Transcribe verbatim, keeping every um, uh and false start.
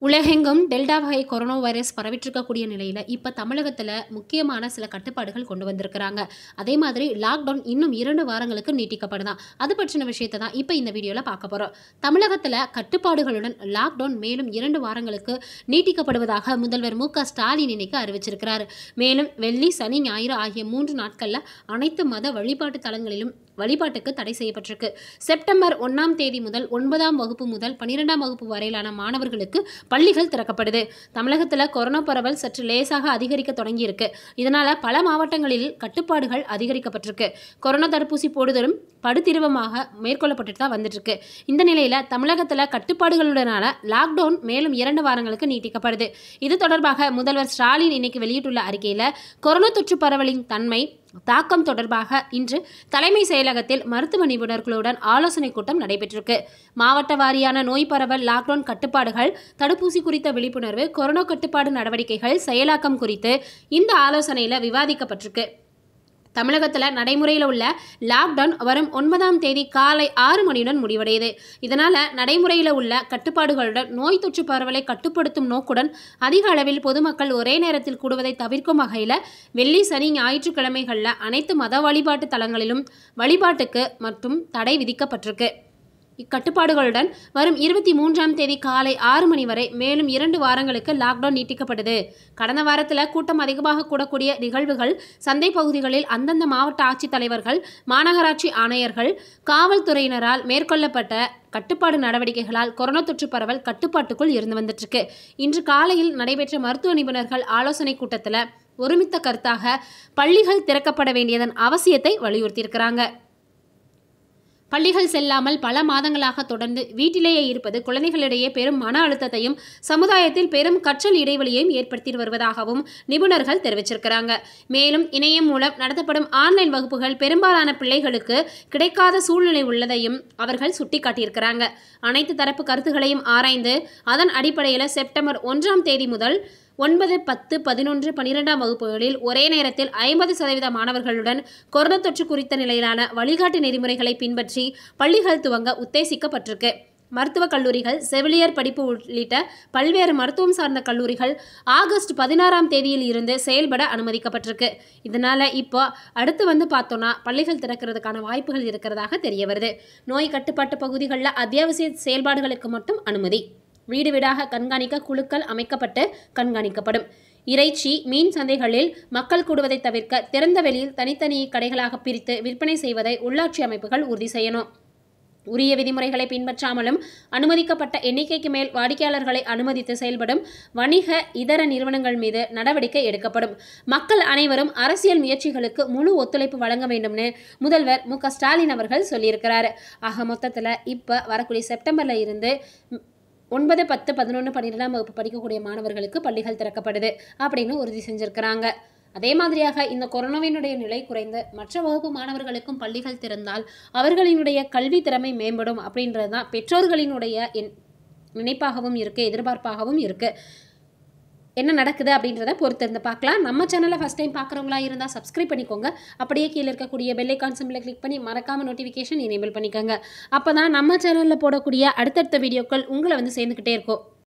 உலகெங்கும் டெல்டா வகை corona virus பரவிட்டிருக்கக்கூடிய நிலையில் இப்போ தமிழகத்தில் முக்கியமான சில கட்டுப்பாடுகள் கொண்டு வந்திருக்கிறாங்க. அதே மாதிரி லாக்டவுன் இன்னும் இரண்டு வாரங்களுக்கு நீட்டிக்கப்படுதான். அது பற்றின விஷயத்தை தான் இப்போ இந்த வீடியோவில் பார்க்க போகிறோம். தமிழகத்தில் கட்டுப்பாடுகளுடன் லாக்டவுன் மேலும் இரண்டு வாரங்களுக்கு நீட்டிக்கப்படுவதாக முதல்வர் மு க ஸ்டாலின் இன்னைக்கு அறிவிச்சிருக்கிறார். மேலும் வெள்ளி, சனி, ஞாயிறு ஆகிய மூன்று நாட்களில் அனைத்து மத வழிபாட்டு தலங்களிலும் வழிபாட்டுக்கு தடை செய்யப்பட்டிருக்கு. செப்டம்பர் ஒன்றாம் தேதி முதல் ஒன்பதாம் வகுப்பு முதல் பன்னிரெண்டாம் வகுப்பு வரையிலான மாணவர்களுக்கு பள்ளிகள் திறக்கப்படுது. தமிழகத்தில் கொரோனா பரவல் சற்று லேசாக அதிகரிக்க தொடங்கியிருக்கு. இதனால பல மாவட்டங்களில் கட்டுப்பாடுகள் அதிகரிக்கப்பட்டிருக்கு. கொரோனா தடுப்பூசி போடுதலும் படுதிருவமாக மேற்கொள்ளப்பட்டு தான் வந்துட்டு இருக்கு. இந்த நிலையில தமிழகத்தில் கட்டுப்பாடுகளுடனான லாக்டவுன் மேலும் இரண்டு வாரங்களுக்கு நீட்டிக்கப்படுது. இது தொடர்பாக முதல்வர் ஸ்டாலின் இன்னைக்கு வெளியிட்டுள்ள அறிக்கையில கொரோனா தொற்று பரவலின் தன்மை தாக்கம் தொடர்பாக இன்று தலைமை செயலகத்தில் மருத்துவ நிபுணர்களுடன் ஆலோசனை கூட்டம் நடைபெற்றிருக்கு. மாவட்ட வாரியான நோய் பரவல், லாக்டவுன் கட்டுப்பாடுகள், தடுப்பூசி குறித்த விழிப்புணர்வு, கொரோனா கட்டுப்பாடு நடவடிக்கைகள் செயலாக்கம் குறித்து இந்த ஆலோசனையில் விவாதிக்கப்பட்டிருக்கு. தமிழகத்தில் நடைமுறையில் உள்ள லாக்டவுன் வரும் ஒன்பதாம் தேதி காலை ஆறு மணியுடன் முடிவடையுது. இதனால் நடைமுறையில் உள்ள கட்டுப்பாடுகளுடன் நோய் தொற்று பரவலை கட்டுப்படுத்தும் நோக்குடன் அதிக அளவில் பொதுமக்கள் ஒரே நேரத்தில் கூடுவதை தவிர்க்கும் வகையில் வெள்ளி, சனி, ஞாயிற்றுக்கிழமைகளில் அனைத்து மத வழிபாட்டு தலங்களிலும் வழிபாட்டுக்கு மற்றும் தடை விதிக்கப்பட்டிருக்கு. இக்கட்டுப்பாடுகளுடன் வரும் இருபத்தி மூன்றாம் தேதி காலை ஆறு மணி வரை மேலும் இரண்டு வாரங்களுக்கு லாக்டவுன் நீட்டிக்கப்படுது. கடந்த வாரத்தில் கூட்டம் அதிகமாக கூடக்கூடிய நிகழ்வுகள், சந்தை பகுதிகளில் அந்தந்த மாவட்ட ஆட்சித்தலைவர்கள், மாநகராட்சி ஆணையர்கள், காவல்துறையினரால் மேற்கொள்ளப்பட்ட கட்டுப்பாடு நடவடிக்கைகளால் கொரோனா தொற்று பரவல் கட்டுப்பாட்டுக்குள் இருந்து வந்துட்டு இருக்கு. இன்று காலையில் நடைபெற்ற மருத்துவ நிபுணர்கள் ஆலோசனை கூட்டத்தில் ஒருமித்த கருத்தாக பள்ளிகள் திறக்கப்பட வேண்டியதன் அவசியத்தை வலியுறுத்தியிருக்கிறாங்க. பள்ளிகள் செல்லாமல் பல மாதங்களாக தொடர்ந்து வீட்டிலேயே இருப்பது குழந்தைகளிடையே பெரும் மன அழுத்தத்தையும் சமுதாயத்தில் பெரும் கற்றல் இடைவெளியையும் ஏற்படுத்தி வருவதாகவும் நிபுணர்கள் தெரிவிச்சிருக்கிறாங்க. மேலும் இணையம் மூலம் நடத்தப்படும் ஆன்லைன் வகுப்புகள் பெரும்பாலான பிள்ளைகளுக்கு கிடைக்காத சூழ்நிலை உள்ளதையும் அவர்கள் சுட்டிக்காட்டியிருக்கிறாங்க. அனைத்து தரப்பு கருத்துக்களையும் ஆராய்ந்து அதன் அடிப்படையில் செப்டம்பர் ஒன்றாம் தேதி முதல் ஒன்பது, பத்து, பதினொன்று, பன்னிரெண்டாம் வகுப்புகளில் ஒரே நேரத்தில் ஐம்பது சதவீத மாணவர்களுடன் கொரோனா தொற்று குறித்த நிலையிலான வழிகாட்டு நெறிமுறைகளை பின்பற்றி பள்ளிகள் துவங்க உத்தேசிக்கப்பட்டிருக்கு. மருத்துவக் கல்லூரிகள், செவிலியர் படிப்பு உள்ளிட்ட பல்வேறு மருத்துவம் சார்ந்த கல்லூரிகள் ஆகஸ்ட் பதினாறாம் தேதியில் இருந்து செயல்பட அனுமதிக்கப்பட்டிருக்கு. இதனால இப்போ அடுத்து வந்து பார்த்தோன்னா பள்ளிகள் திறக்கிறதுக்கான வாய்ப்புகள் இருக்கிறதாக தெரிய வருது. நோய் கட்டுப்பாட்டு பகுதிகளில் அத்தியாவசிய செயல்பாடுகளுக்கு மட்டும் அனுமதி. வீடு வீடாக கண்காணிக்க குழுக்கள் அமைக்கப்பட்டு கண்காணிக்கப்படும். இறைச்சி, மீன் சந்தைகளில் மக்கள் கூடுவதை தவிர்க்க திறந்த வெளியில் தனித்தனி கடைகளாக பிரித்து விற்பனை செய்வதை உள்ளாட்சி அமைப்புகள் உறுதி செய்யணும். உரிய விதிமுறைகளை பின்பற்றாமலும் அனுமதிக்கப்பட்ட எண்ணிக்கைக்கு மேல் வாடிக்கையாளர்களை அனுமதித்து செயல்படும் வணிக இதர நிறுவனங்கள் மீது நடவடிக்கை எடுக்கப்படும். மக்கள் அனைவரும் அரசியல் முயற்சிகளுக்கு முழு ஒத்துழைப்பு வழங்க வேண்டும்னு முதல்வர் மு க ஸ்டாலின் அவர்கள் சொல்லியிருக்கிறாரு. ஆக மொத்தத்தில் இப்போ வரக்கூடிய செப்டம்பர்ல இருந்து ஒன்பது, பத்து, பதினொன்று, பன்னிரெண்டாம் வகுப்பு படிக்கக்கூடிய மாணவர்களுக்கு பள்ளிகள் திறக்கப்படுது அப்படின்னு உறுதி செஞ்சிருக்கிறாங்க. அதே மாதிரியாக இந்த கொரோனாவினுடைய நிலை குறைந்து மற்ற வகுப்பு மாணவர்களுக்கும் பள்ளிகள் திறந்தால் அவர்களினுடைய கல்வி திறமை மேம்படும் அப்படின்றது தான் பெற்றோர்களினுடைய நினைப்பாகவும் இருக்குது, எதிர்பார்ப்பாகவும் இருக்குது. என்ன நடக்குது அப்படின்றத பொறுத்து இருந்து பார்க்கலாம். நம்ம சேனலை ஃபஸ்ட் டைம் பார்க்குறவங்களா இருந்தால் சப்ஸ்கிரைப் பண்ணிக்கோங்க. அப்படியே கீழே இருக்கக்கூடிய பெல் ஐகான் சிம்பிளை கிளிக் பண்ணி மறக்காமல் நோட்டிஃபிகேஷன் எனேபிள் பண்ணிக்கோங்க. அப்போ தான் நம்ம சேனலில் போடக்கூடிய அடுத்தடுத்த வீடியோக்கள் உங்களை வந்து சேர்ந்துக்கிட்டே இருக்கும்.